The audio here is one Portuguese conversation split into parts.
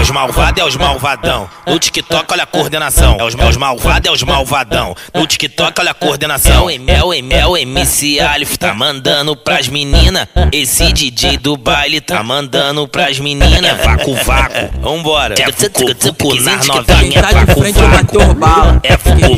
os malvados, é os malvadão. No TikTok, olha a coordenação. É os malvados, é os malvadão. No TikTok, olha a coordenação. É o MC Alif, tá mandando pras meninas. Esse DJ do baile tá mandando pras meninas. É vácuo, vambora. É fucu, nas novinhas, vácuo. É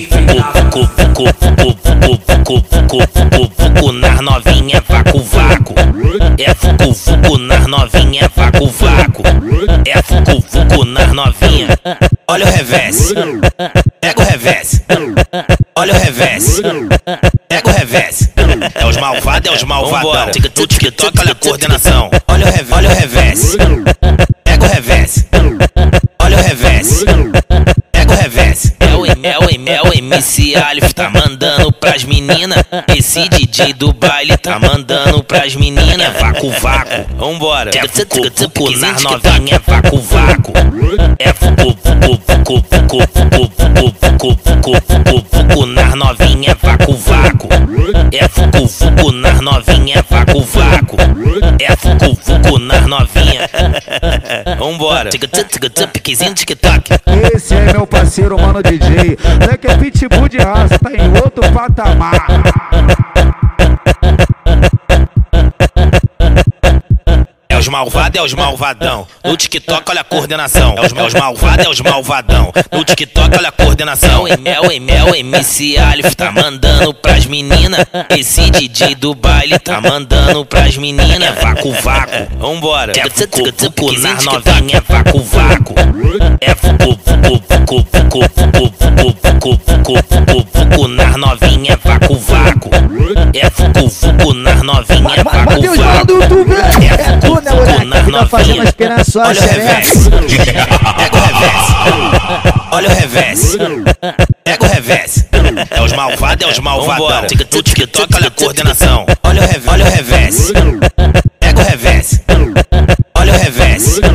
fucu, nas novinhas, vácuo. É fucu, nas novinhas, vácuo. É fucu, nas novinhas. Olha o revés, pega o revés. Olha o revés, pega o revés. É os malvados, é os malvadão. No TikTok, olha a coordenação. Olha o revés, pega o revés. Olha o revés, pega o revés. É o MC Alif, tá mandando pras meninas. Esse DJ do baile tá mandando pras meninas. É vácuo, vambora. É fucu, nas novinhas, vácuo. É fucu, nas novinhas, vácuo. É fucu, nas novinhas, vácuo. É fucu, nas novinhas. Vambora. Piquezinho, TikTok. Esse é meu parceiro, mano DJ. Moleque é pitbull de raça, tá em outro patamar. É os malvados, é os malvadão. No TikTok, olha a coordenação. É os malvados, é os malvadão. No TikTok, olha a coordenação. É o MC Alif, tá mandando pras meninas. Esse DJ do baile tá mandando pras meninas. É vácuo, vambora. É fucu, nas novinhas, vácuo. É fucu, nas novinhas, vácuo. É fucu, nas novinhas, vácuo. Matheus, mano do YouTube, é tu, né, moleque? Que tá fazendo as penas só, olha o revés, pega o revés. Olha o revés, pega o revés. É os malvados, é os malvadão. No TikTok, olha a coordenação. Olha o revés, pega o revés. Olha o revés,